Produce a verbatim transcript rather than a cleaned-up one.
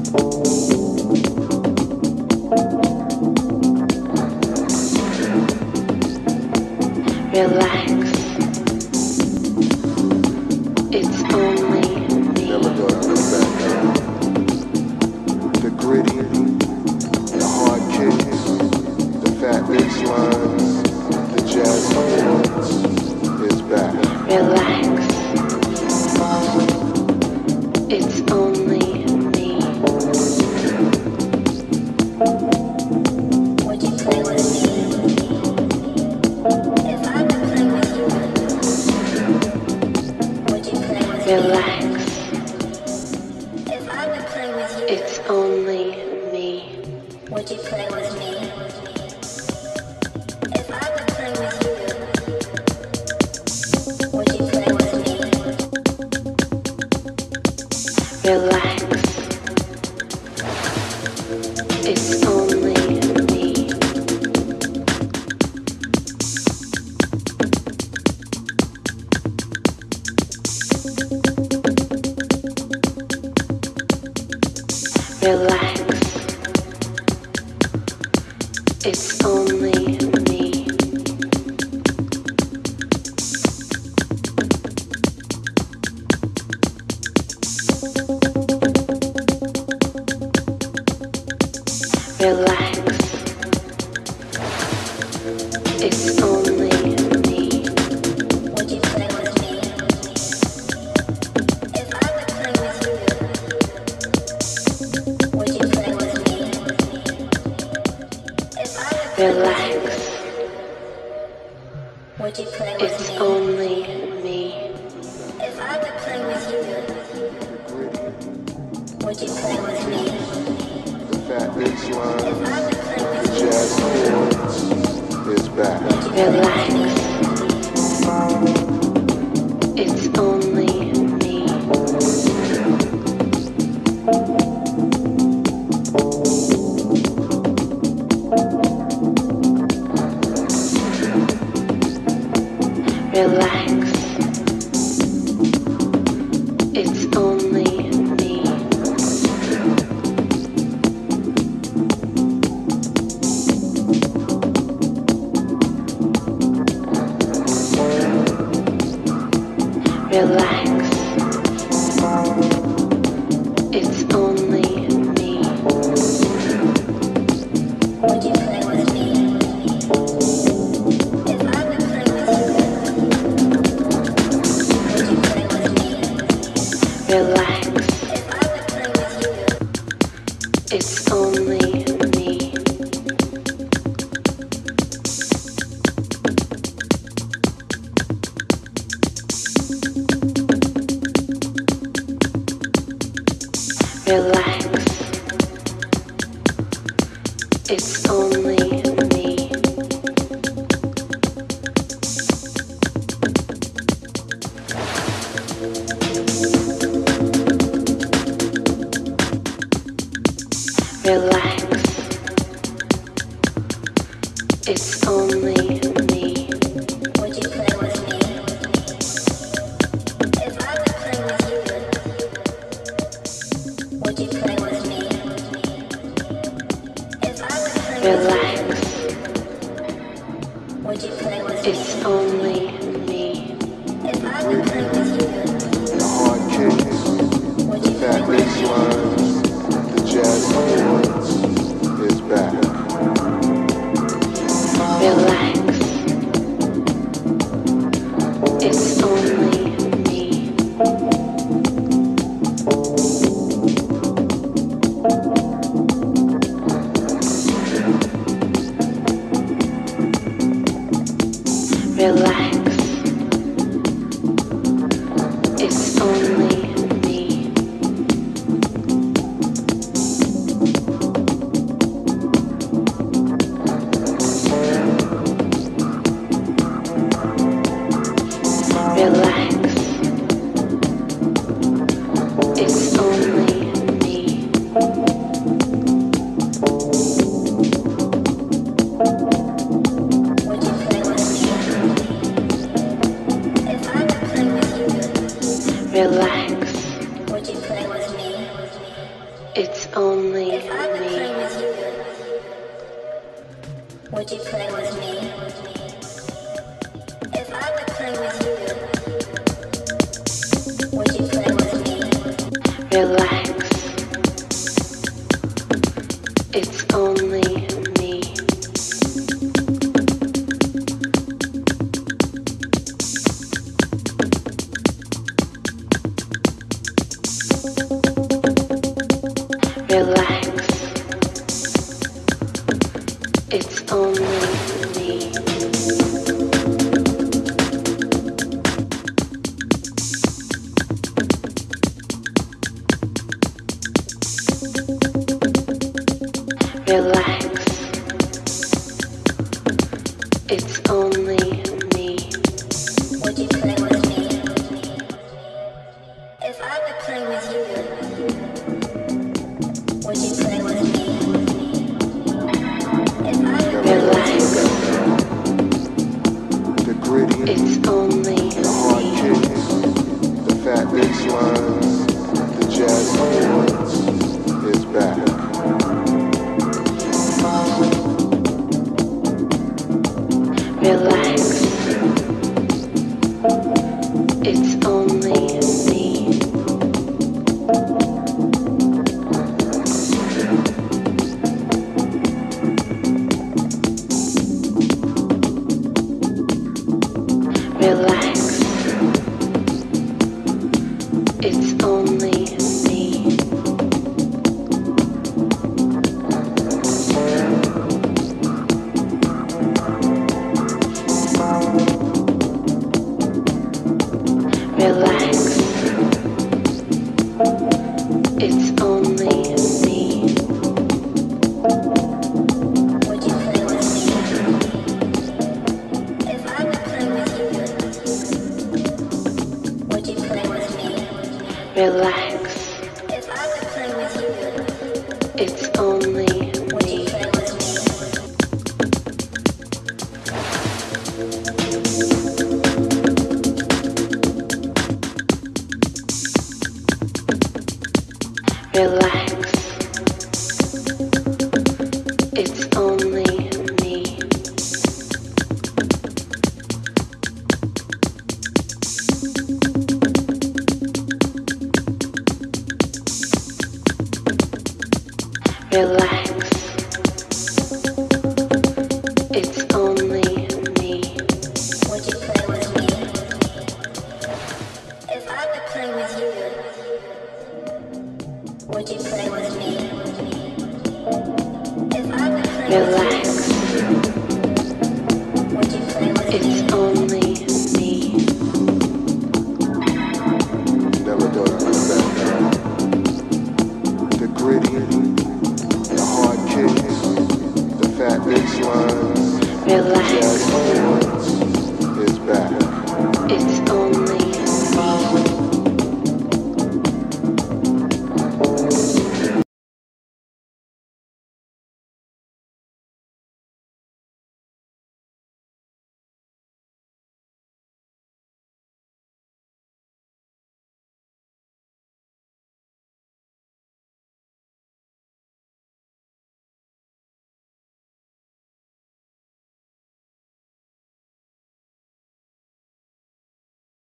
Relax. It's only If I would me. play with you, would you play with me? If I would play with you, would you play with me? Relax. It's only me. Relax. It's only me. Relax. It's only me. Would you play with me? If I would play with you, would you play with me? If I would Relax. The gritty, It's only the hard me. kicks, the fat bass lines, the jazz chords is back. Relax. It's only me. Relax. It's only me. Relax. It's only me. Would you play with me? If I would play with you, would you play with me? Relax. If I would play with you, It's only would you me. play with me? Relax. It's only me. Relax. It's only me. Would you play with me? If I would play with you, would you play with me? If I would play with you, Relax.